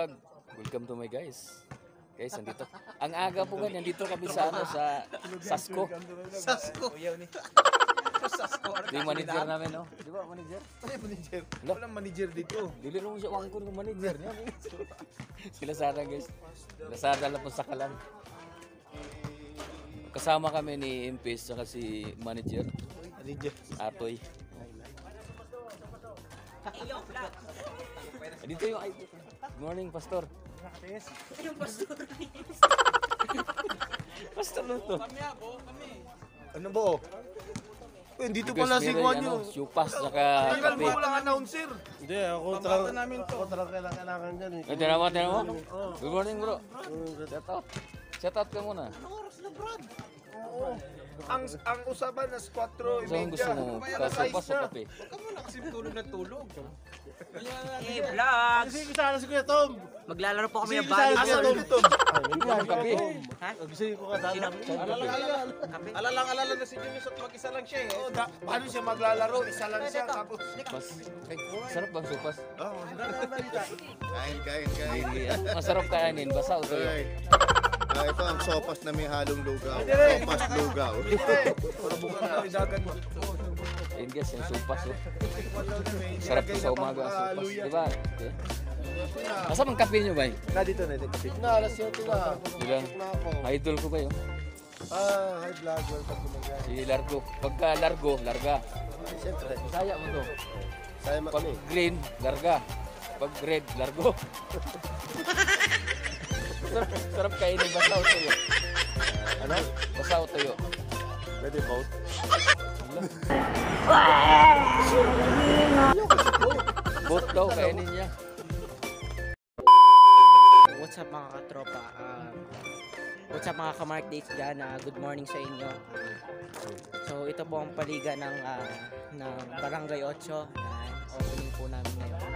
vlog. Welcome to my guys. Guys, nandito. Ang aga po nga, nandito kami sa ano, sa Sasko. Sasko. Sasko. Yung manager namin, no? Di ba, manager? Ano yung manager? Walang manager dito. Dili rin mo siya wangko ng manager niya. Sila Sara, guys. Sila Sara lang po sa kalan. Kasama kami ni Impes, saka si manager. Manager. Atoy. Dito yung ID. Good morning, Pastor. Yung pastor. Pastor na to. Ano ba? Dito pala si Juan yun. Supas, saka Tagal kape. mo lang announcer. Hindi, ako talaga kailangan dyan eh. Tinawa mo? Good morning, bro. Shout out. Shout out ka muna. Anong oras na, Brad? Oo. Ang usapan na 4:30. Saan gusto mo? Kasupas o kape? Huwag ka muna kasi tulog na tulog. Hey, vlogs! Kasi kasama si Kuya Tom. Maglalaro po kami ng Sige, body. sige, Asa dito? Kape. Ha? Gusto ko kasama. Kape? Alala na si Junius at mag-isa lang siya eh. Paano siya maglalaro? Isa lang siya. Tapos... Sarap bang supas? Kain. Masarap kainin. Basa o tuyo? Ito ang sopas na may halong lugaw. Sopas lugaw. Para buka na idagan mo. Yun guys, yung supas. Oh. Sarap ko sa umaga ang supas. Diba? Okay. Asa mang kape nyo ba? Na dito na ito. Na, alas 7 na. Diba? Na ako. Idol ko ba yun? Hi vlog, welcome to my guys. Si Largo. Pagka Largo, larga. Siyempre, Saya mo to. saya Pag green, larga. Pag red, largo. Sarap kainin. Basa o tuyo? Ano? Basa o tuyo? Pwede vote? Both daw, kainin niya. What's up mga katropa? What's up mga kamark dates dyan? Good morning sa inyo. So ito po ang paliga ng Barangay 8. Yan, opening po namin ngayon.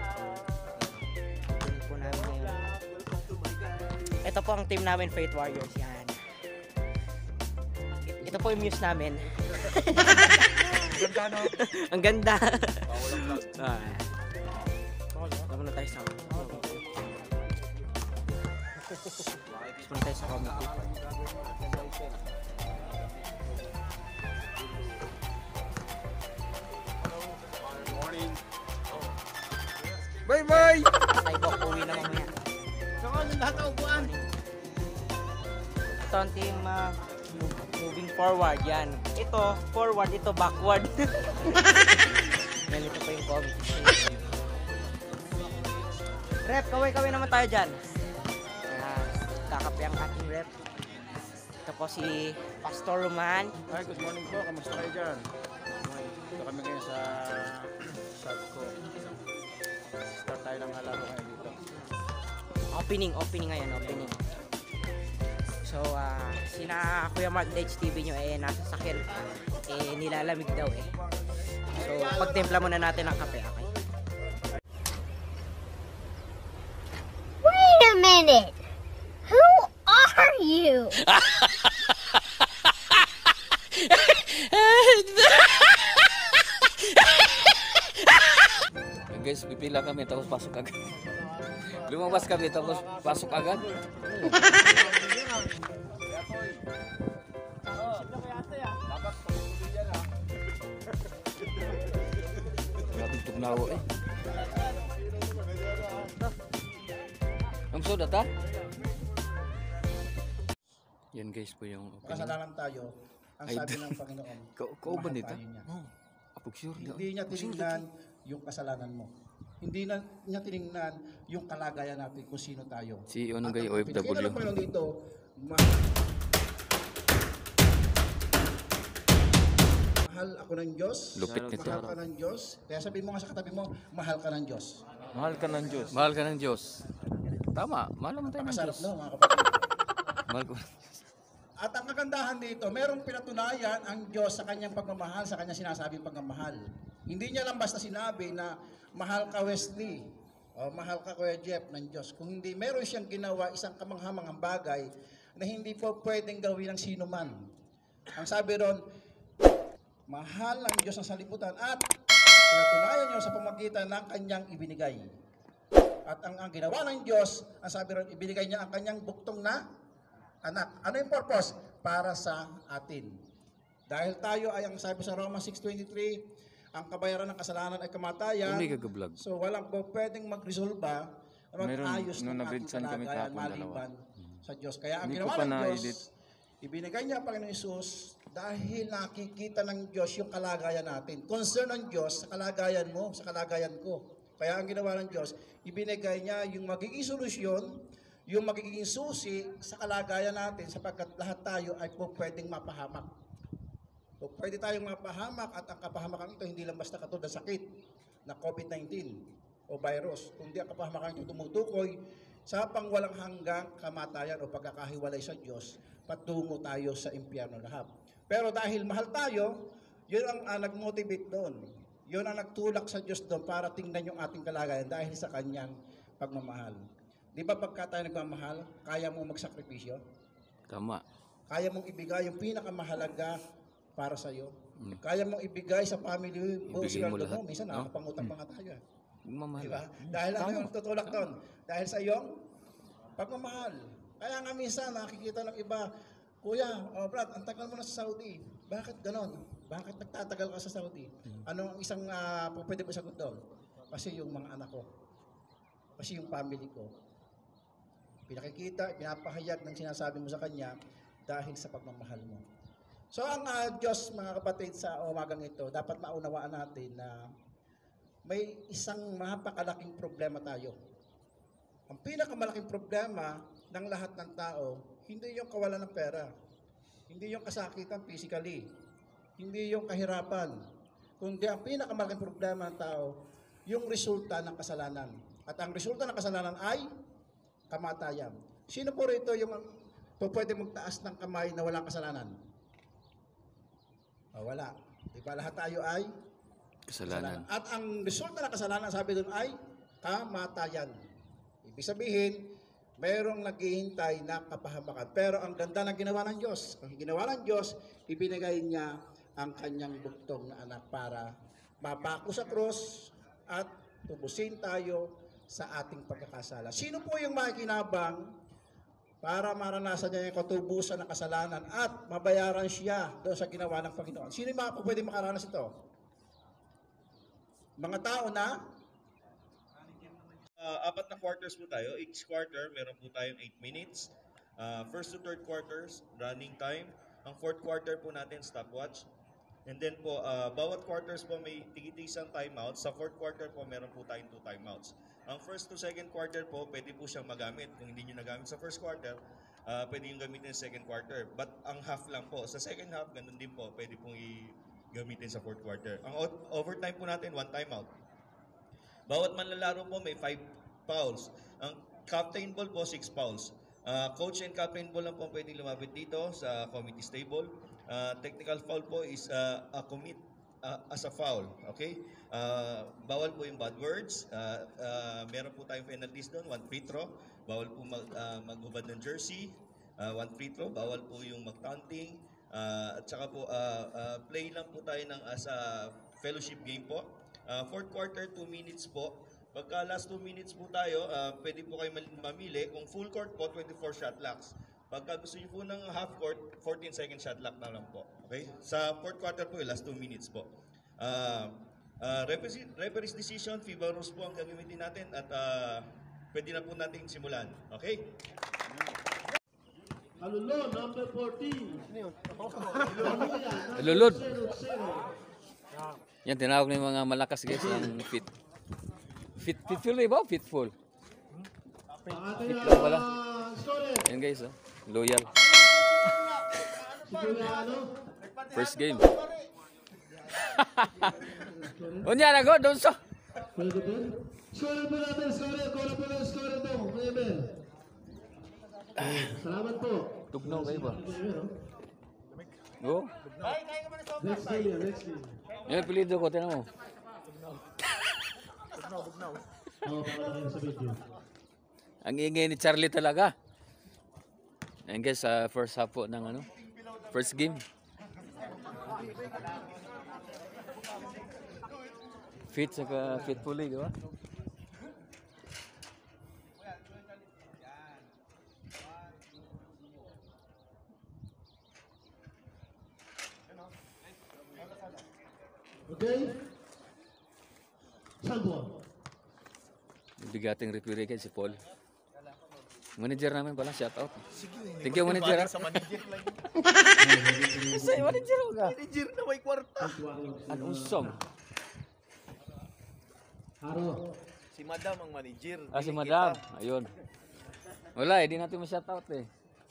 Ito po ang team namin, Faith Warriors. Yan. Ito po yung muse namin. Ganda no? Ang ganda. Tama na tayo sa tayo sa committee. Bye! Tayo po, uwi na mamaya. Saka lahat ng upuan. Ito ang team moving forward. Yan. Ito, forward. Ito, backward. Yan, ito pa yung committee. Rep, kaway-kaway naman tayo dyan. Kakape ang ating rep. Ito po si Pastor Roman. Hi, good morning po. Kamusta kayo dyan? Dito kami ngayon sa Sasko. Start tayo ng laro ngayon dito. Opening ngayon. So, sina Kuya Mark Dates TV nyo nasa sakyan. Nilalamig daw eh. So, pagtimpla muna natin ang kape. Okay? Wait a minute! Who are you? Guys, pipila kami tapos pasok agad. Lumabas kami tapos pasok agad. Grabe tugnawo eh. Ang soda ta? Yan guys po yung opening. Kasalanan tayo, ang Ay, sabi ng Panginoon. Kauban mahal dito? tayo niya. Apog sure. Hindi niya tinignan yung kasalanan mo. Hindi niya tinignan yung kalagayan natin kung sino tayo. Si ano At gay ang OFW. pinigyan ng Panginoon dito, mahal ako ng Diyos. Lupit nito. Mahal ka ng Diyos. Kaya sabihin mo nga sa katabi mo, mahal ka ng Diyos. Mahal ka ng Diyos. Mahal ka ng Diyos. Tama, mahal naman tayo ng Pakasarap Diyos. no, mga kapatid. Mahal ko. At ang kagandahan dito, merong pinatunayan ang Diyos sa kanyang pagmamahal, sa kanyang sinasabing pagmamahal. Hindi niya lang basta sinabi na mahal ka Wesley, o mahal ka Kuya Jeff ng Diyos. Kung hindi, meron siyang ginawa isang kamanghamangang bagay na hindi po pwedeng gawin ng sino man. Ang sabi ron, mahal ang Diyos ng saliputan at pinatunayan niyo sa pamagitan ng kanyang ibinigay. At ang ginawa ng Diyos, ang sabi ron, ibinigay niya ang kanyang buktong na anak. Ano yung purpose? Para sa atin. Dahil tayo ay, ang sabi sa Romans 6:23, ang kabayaran ng kasalanan ay kamatayan. Umiga ka vlog. So walang po pwedeng mag-resolba, mag-ayos ng Meron, nung ating nag-readsan kami kalagayan kahapon, maliban sa Diyos. Kaya ang Hindi ko ginawa pa ng na-edit. Diyos, ibinigay niya ang Panginoon Isus dahil nakikita ng Diyos yung kalagayan natin. Concern ng Diyos sa kalagayan mo, sa kalagayan ko. Kaya ang ginawa ng Diyos, ibinigay niya yung magiging solusyon, yung magiging susi sa kalagayan natin sapagkat lahat tayo ay po pwedeng mapahamak. So, pwede tayong mapahamak at ang kapahamakan ito hindi lang basta katulad ng sakit na COVID-19 o virus, kundi ang kapahamakan ito tumutukoy sa pangwalang hanggang kamatayan o pagkakahiwalay sa Diyos, patungo tayo sa impyerno lahat. Pero dahil mahal tayo, yun ang nag-motivate doon. Yun ang nagtulak sa Diyos doon para tingnan yung ating kalagayan dahil sa kanyang pagmamahal. Di ba pagka tayo nagmamahal, kaya mong magsakripisyo? Tama. Kaya mong ibigay yung pinakamahalaga para sa iyo. Kaya mong ibigay sa family mo, Ibigay mo sweldo lahat, mo. Minsan no? nakakapangutang pa nga tayo. Mamahal. Diba? Dahil ano yung tutulak doon? Dahil sa iyong pagmamahal. Kaya nga minsan nakikita ng iba, Kuya, Brad, ang tagal mo na sa Saudi. Bakit ganon? Bakit nagtatagal ka sa Saudi? Ano ang isang pwede mo sagot doon? Kasi yung mga anak ko. Kasi yung family ko. Pinakikita, pinapahayag ng sinasabi mo sa kanya dahil sa pagmamahal mo. So ang Diyos, mga kapatid, sa umagang ito, dapat maunawaan natin na may isang napakalaking problema tayo. Ang pinakamalaking problema ng lahat ng tao, hindi yung kawalan ng pera, hindi yung kasakitan physically, hindi yung kahirapan, kundi ang pinakamalaking problema ng tao, yung resulta ng kasalanan. At ang resulta ng kasalanan ay kamatayan. Sino po rito yung pwede magtaas ng kamay na walang kasalanan? Wala. Di ba lahat tayo ay Kasalanan. At ang resulta ng kasalanan, sabi doon ay kamatayan. Ibig sabihin, mayroong naghihintay na kapahamakan. Pero ang ganda ng ginawa ng Diyos. Ang ginawa ng Diyos, ibinigay niya ang kanyang buktong na anak para mapako sa krus at tubusin tayo sa ating pagkakasala. Sino po yung makikinabang para maranasan niya yung katubusan ng kasalanan at mabayaran siya doon sa ginawa ng Panginoon? Sino yung pwede makaranas ito? Mga tao na Apat na quarters po tayo. Each quarter, meron po tayong 8 minutes. First to third quarters, running time. Ang fourth quarter po natin, stopwatch. And then po, bawat quarters po may tigitisang timeout. Sa fourth quarter po, meron po tayong 2 timeouts. Ang first to second quarter po, pwede po siyang magamit. Kung hindi nyo nagamit sa first quarter, pwede yung gamitin sa second quarter. But ang half lang po. Sa second half, ganun din po, pwede pong gamitin sa fourth quarter. Ang overtime po natin, 1 timeout. Bawat manlalaro po may 5 fouls. Ang captain ball po, 6 fouls. Coach and captain ball lang po pwedeng lumapit dito sa committee table. Technical foul po is a commit as a foul. Okay? Bawal po yung bad words. Meron po tayong penalties doon, 1 free throw. Bawal po maghubad ng jersey, 1 free throw. Bawal po yung mag-taunting. At saka po, play lang po tayo ng as a fellowship game po. Fourth quarter, 2 minutes po. Pagka last 2 minutes po tayo, pwede po kayo mamili. Kung full court po, 24 shot clocks. Pagka gusto niyo po ng half court, 14 second shot clock na lang po. Okay? Sa fourth quarter po, last 2 minutes po. Referee's decision, FIBA rules po ang gagamitin natin at pwede na po natin simulan. Okay? Alulo, number 14. Lulod. Yan, tinawag na yung mga malakas guys, yung fit. Fitful eh ba? Fitful. Fit lang pala. Yan guys, oh. Loyal. First game. Unya na go, doon so. Score po natin, score ito. Emel. Salamat po. Tugnaw kayo ba? Go. Next game. Yan, pilido ko, tinan mo. Oo, para kayo sa video. Ang ingay ni Charlie talaga. Yan guys, first half po ng ano, first game. Fit saka fitfully, di ba? Okay? Sandbo. Bigating referee guys si Paul. Manager namin pala, shout out. Thank you manager. Sa manager lang. Say, manager mo ka. Manager na may kwarta. Anong song? Haro. Si Madam ang manager. Si Madam. Ayun. Wala, hindi natin ma-shout out eh.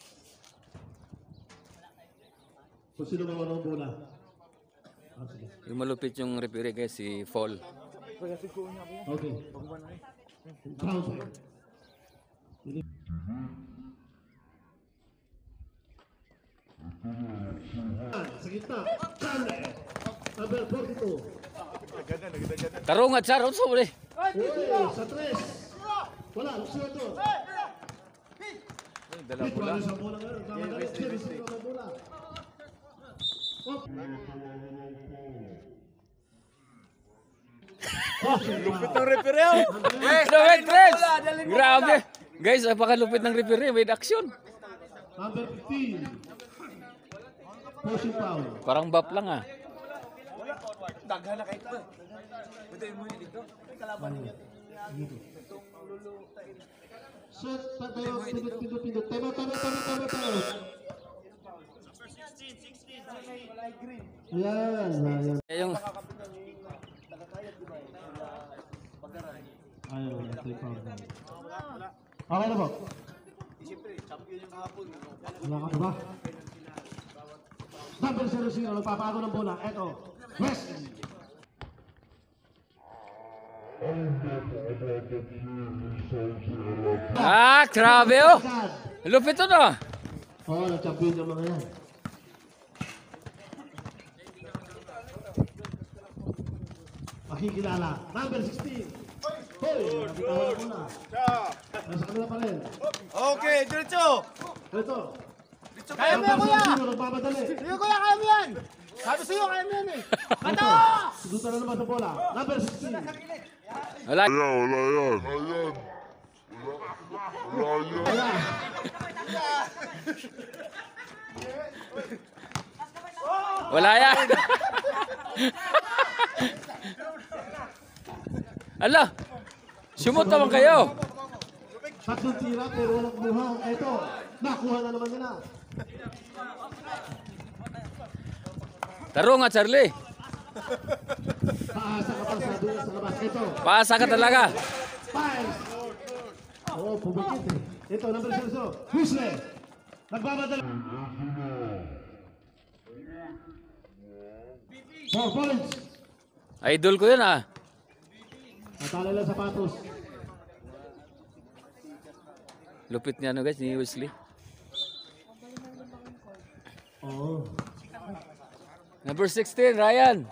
Kung sino mga ng bola. Sige. Yung malupit yung referee guys si Paul. Okay. Counter. Sa gitna. Chane. Number 42. Tarungat sir, unsa mo ni? Sa 3. Wala, sino to? Dala bola. Sa bola ngayon. Sa bola. Lupit ng referee. Wait, Chris! Grabe! Guys, napakalupit ng referee, with action. Number 15. Pushing foul. Parang bap lang ah. Daghan na kayo. Shot, tayo, pindot. Tama. Ayan. Yung Ayaw, tayo foul. Okay na po. Siyempre, champion yung hapon. Wala ka ba? Number 0-0, nagpapago ng bola. Eto, West. grabe oh! Lupit to no? Oo, nag-champion yung mga yan. Makikilala. Number 16. Hoy, nabitawan ko na. Nasa kanila pa rin. Okay, diretso. Ito. Kaya mo yan, kuya. Nagpapadali. Sige, kuya, kaya mo yan. Sabi sa'yo, kaya mo yan eh. Ito. Sudutan na naman sa bola. Number 16. Wala. Wala. Wala yan. Ala! Sumot naman kayo. Tatlong tira pero walang kumuha. Ito. Nakuha na naman nila. Tarungat, Charlie. Paasa ka pa sa dulo sa labas. Ito. Paasa ka talaga. Files. Oo, pumikit eh. Ito, number 0. Husle. Nagbamadali. 4 points. Idol ko yun ah. Natala lang sapatos. Lupit niya ano guys, ni Wesley. Oo. Number 16, Ryan.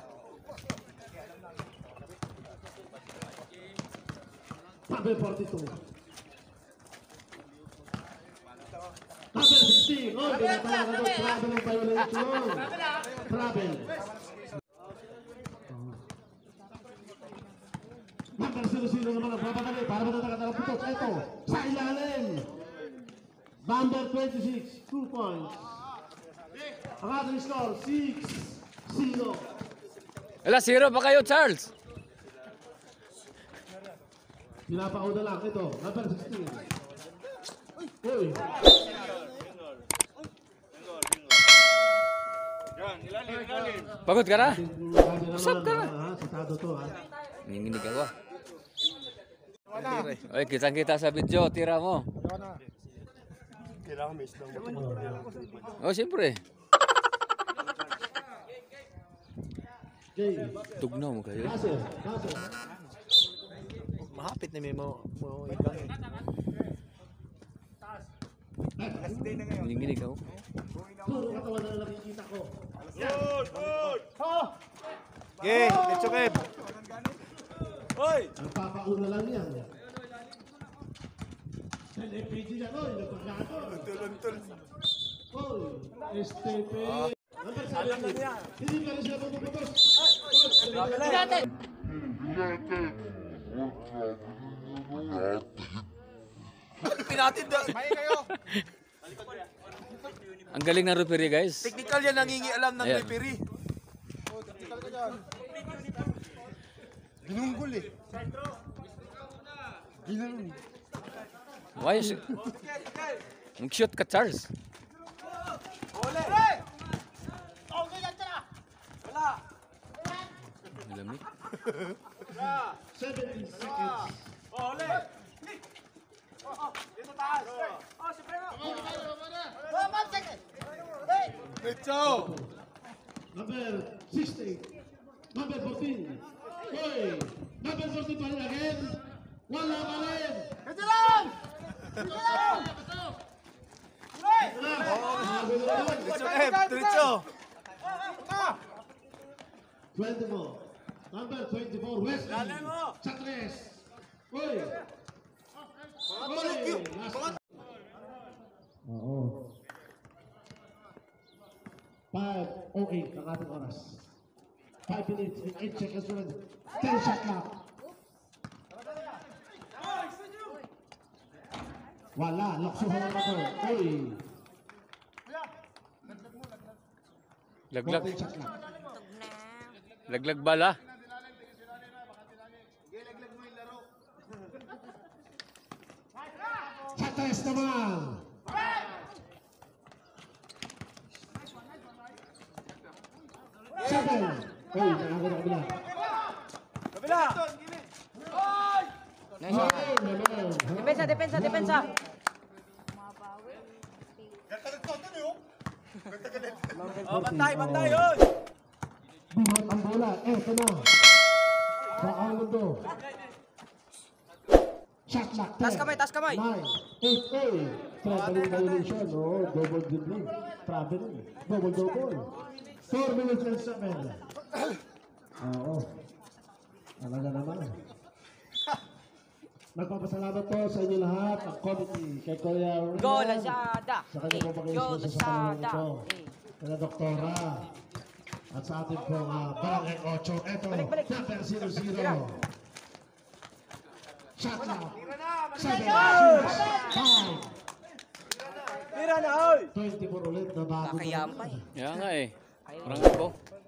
Number 42. Number 16. Oh, binatala ka doon. Travel ang violation. Travel. Number 0-0 naman ang papadali. Para matatagal ng putos. Ito, sa ilalim. Number 26. 2 points. Ang ating score, 6-0. Wala, 0 pa kayo, Charles. Pinapauna lang. Ito, number 16. Uy. Pagod ka na? Saan ka na? Sasado to ha. Nanginginig ako. Oy, kitang-kita sa video, tira mo. Oh, siyempre. Jay. Tugnaw mo kayo. Kaso. Mahapit na may mo ikang. Nanginginig ako. Puro katawan na nakikita ko. Okay, let's go, Kev. Hoy! Nagpapauna lang yan. Sa LPG yan, oy. Nagpaglato. Tulon-tul. Oy. STP. Number 17. Hindi ka rin siya puputos. Pinatid na. May kayo. Ang galing ng referee guys. Technical yan nangingialam ng Ayan. referee. Binunggol eh. Ginanong. Why is it? Mag-shoot ka, Charles. Malamig. 17 seconds. Number 16. Number 14. Hoy! Number 14 pa rin again. Wala pa rin. Ito lang! Diretso. 24. Number 24, Wesley. Sa 3. Hoy! Oo. 5:08 ang ating oras. 5 minutes and 8 seconds remaining. 10 shot clock. Wala, laksuhan naman ito. Uy! Laglag. 14 shot clock. Laglag bala. Sa 3 naman. Seven. Uy, nakagod na kabila. Depensa, depensa, depensa. Bantay, bantay, yun! Buhat ang bola. Eto na. Sa ang mundo. Shot lock. Tas kamay, tas kamay. 9, 8, oy. Traveling violation. Oh, double dribbling. Traveling. Double. 4 minutes and 7. Oo. Talaga naman. Nagpapasalamat po sa inyo lahat, ang committee, kay Kuya Rian, Go, Lazada. sa kanya po Go, pag-iisip sa panahon Lazada. ito, kaya Doktora, at sa ating pong Barangay 8. Eto, Balik. number 00. Shot lock. 7, 6, 5. Tira na, hoy! 24 ulit na bago. Kakayampay. Kaya nga eh. Parang ako.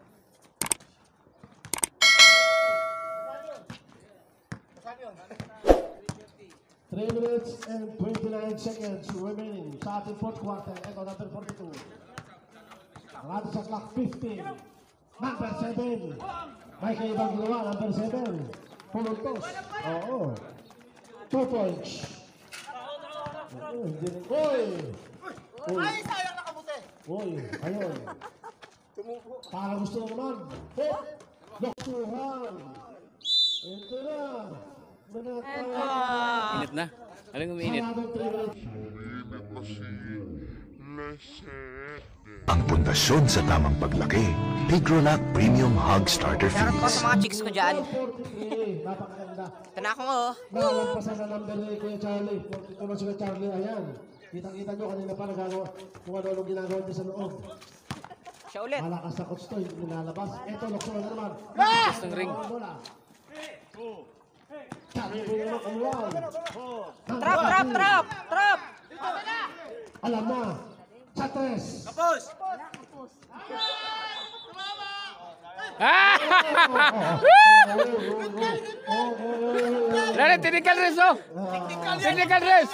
Three minutes and 29 seconds remaining sa ating fourth quarter. Ito, number 42. Ang ating sa clock, 15. Number 7. May kaibang ginawa, number 7. Puluntos. Oo. 2 points. Oo, hindi rin. Uy! Ay, sayang nakabuti. Uy, ayun. Para gusto na naman. Oh! Doktuhan. Ito na. Init na. Alam mo umiinit. Ang pundasyon sa tamang paglaki. Tigronac Premium Hog Starter Shoutout po Feeds. sa mga chicks ko dyan. Napakaganda. Ito na ako nga oh. Nalampasan na number ni Kuya Charlie. 42 na si Kuya Charlie. Ayan. Kitang-kita nyo kanina pa nagagawa kung ano ginagawa niya sa loob. Siya ulit. Malakas na coach to. Hindi nilalabas. Eto, luksuhan na naman. Tapos ng ring. Bola. Charlie po naman kamuwal. Trap! Alam na. Sa 3. Kapos! Dali, technical race oh! Technical race!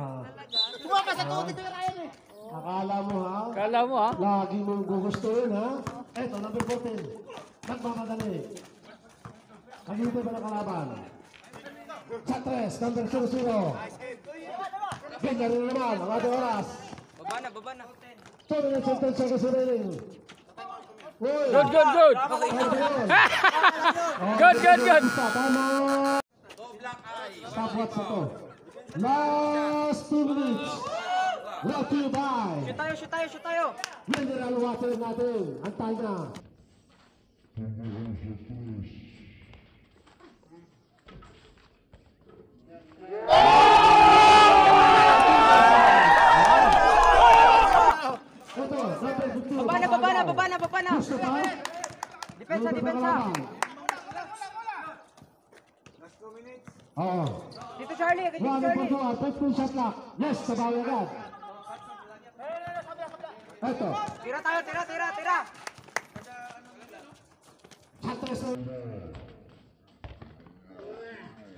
Akala mo ha? Kala mo ha? Lagi mong gugustuhin ha? Eto, number 14. Nagmamadali. Naghintay ba ng kalaban? Sa 3, number 00. Ganyan rin naman, ang ating oras. Baba na. 2 minutes and 10 seconds remaining. Uy! Good! Good! Tama! Stopwatch na to. Last 2 minutes. Brought to you by Shoot tayo. Mineral water natin. Antay na. Ito, Baba na. Gusto pa? Depensa. Oo. Dito Charlie, kay Running Charlie. for 15 shot clock. Yes, sabawi agad. Ito. Tira tayo. Sa 3.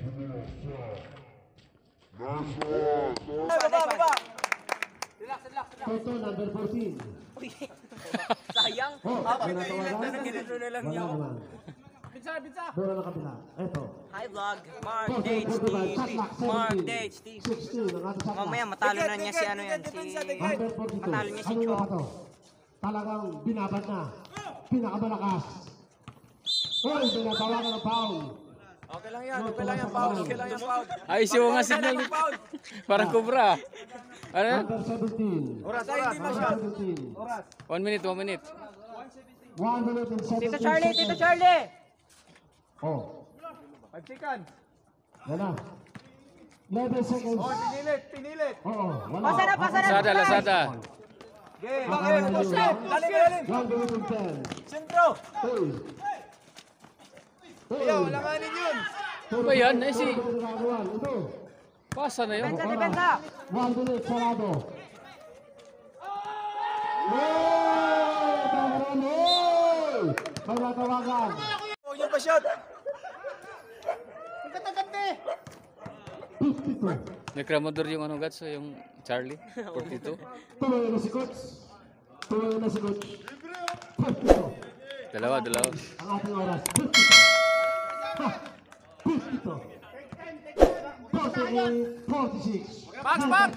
Toto number 14. Sayang. Pinatawagan. Ginito na lang Wala niya ako. naman. Bola na kabila. Eto. Hi vlog, Mark Dates TV. Mark Dates TV. 16 ang ating shot Mamaya clock. matalo na niya si ano yan, si... Number 42. Matalo niya si Ano Chong. nga to? Talagang binabad na. Pinakamalakas. Oy, binatawagan ng foul. Okay lang yan, okay lang yan, foul. Okay lang yan, foul. Ayos yung mga signal. Parang kubra. Ano yan? Number 17. Oras, oras. Number 17. 1 minute, 1 minute. 1 minute and 17 Tito Charlie, seconds. Tito Charlie! Oh, 5 seconds. yan na. 11 seconds. Pinilit. Oo, wala. Pasa na, pasa na! Lazada, Lazada. Game. Bakit? Dali, dali. 1 minute and 10. Sentro. Hey. Ayaw, langanin yun. Ano ba yan? Ay, si... Ito. Pasa na yun. Depensa, depensa! 1 minute, sarado. Hey! Tawaran, hey! May natawagan. Huwag yung pa-shot. 52. Nagkramador yung ano, Gats, yung Charlie. 42. Tuloy na si Coach. Tuloy na si Coach. 52. Dalawa. Ang ating oras. 52. 46. Box.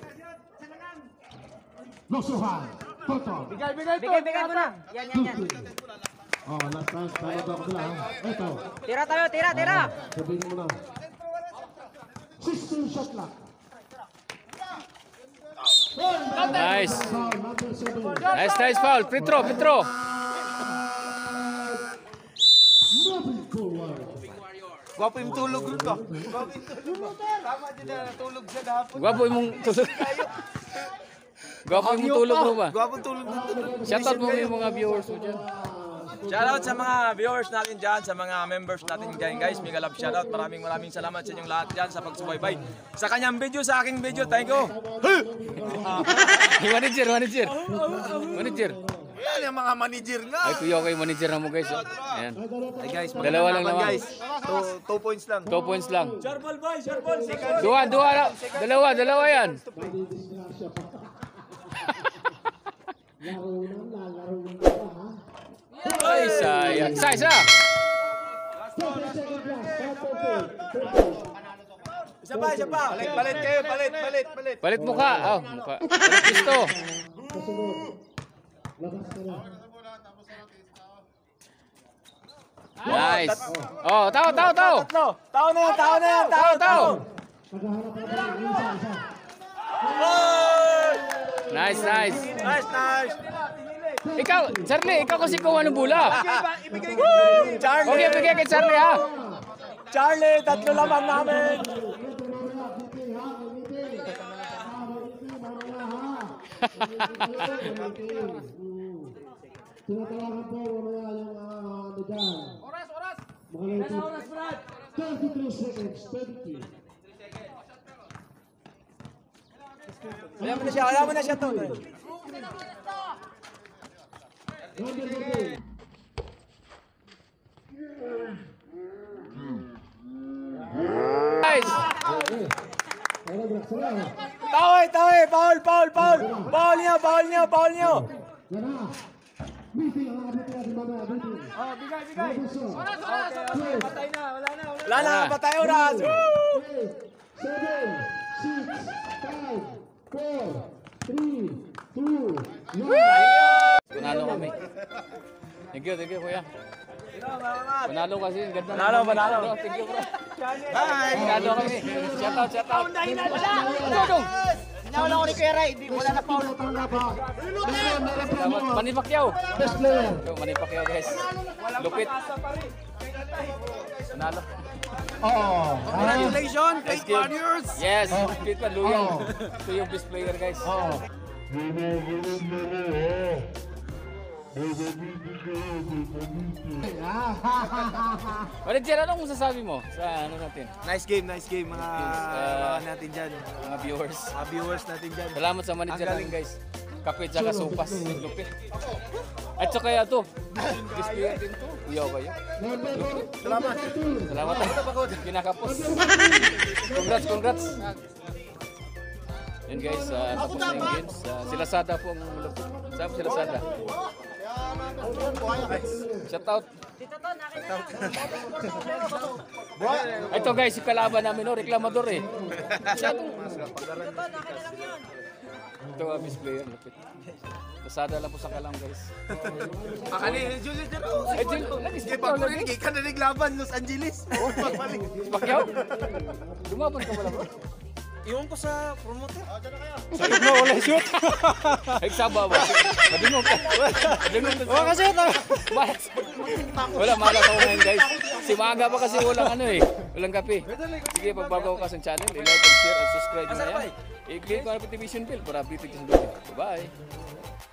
Losuhan. Toton. Bigay Bigay mo na! Yan. 50. Oh, last chance. Tayo ba ako lang? Ito. Tira tayo, tira! Sabihin mo na. 16 shot clock. Nice. Foul, number 7. Nice foul. Free throw. Moving forward. Gwapo yung tulog rin ko. Tama din na natulog siya dahapon. Gwapo yung tulog. Gwapo yung tulog mo ba? Gwapo tulog. Shoutout mo yung mga viewers mo dyan. Shoutout sa mga viewers natin dyan, sa mga members natin dyan guys. Mega love shoutout. Maraming salamat sa inyong lahat dyan sa pagsubaybay. Sa kanyang video, sa aking video. Thank you. Manager. Yan yung mga manager nga. Ay, kuya ko yung manager na mo guys. Oh. Ayan. Ay guys, Dalawa lang naman. guys. 2 points lang. 2 points lang. Charbol boy, Charbol. Second. Dalawa yan. Ay, sayang. Isa. Isa pa. Palit kayo, palit. Palit mukha. Mukha. Palit gusto. Nice. Oh, tao. Tao na yan. Nice. Nice. Ikaw, Charlie, ikaw kasi kuha ng bola. Ibigay ko. Charlie. Okay, bigay kay Charlie ha. Charlie, 3 laman namin. Tinatawagan po mamaya yung ano dyan. Oras! Mga oras, Brad! 33 seconds, 20. Ayaw mo na siya to. Nice. Tawi, foul. Foul niyo. Yan na. Meeting ang ating natin mamaya, meeting. Bigay. Oras. Patay na, wala na. Patay oras. 7, 6, 5, 4, 3, 2, 1. Panalo kami. Thank you, kuya. Panalo kasi. Ganda. Panalo. Thank you, bro. Panalo kami. Shout out. Dong. Nawala ko ni Kuya Ray, wala na foul. Manny Pacquiao. Best player. Manny Pacquiao guys. Lupit. Panalo. Oo. Congratulations, Nice Eight game. Warriors. Yes. Lupit pa. Luyang. Ito yung best player guys. Oo. Manager, anong masasabi mo sa ano natin? Nice game mga Games, natin dyan. Mga viewers. Mga viewers natin dyan. Salamat sa manager Ang natin galing. guys. Kapit saka sopas. Lupit. At saka kaya to. Display din to. Iyaw ba yun? Salamat. Salamat. Kinakapos. Congrats. Yun guys, tapos na yung games. Si Lazada po ang lupit. Saan po si Lazada? Shout out. Ito guys, yung kalaban namin, reklamador eh. Ito Miss Player, lupit. Lazada lang po sa kalam guys. Julius na Ay, lagi Sige, pag-urinig, ka na naglaban Los Angeles. Pacquiao? Lumaban ka pala bro? Iwan ko sa promoter. Sakit mo, wala shoot. Ay, saba ba? Madungog ka. Oo, kasi ito. Wala, malas ako ngayon guys. Si Maga pa kasi walang walang kape. Sige, pagbago ka sa channel, i-like and share and subscribe na yan. I-click ko ang notification bell para update ka sa video. Bye-bye.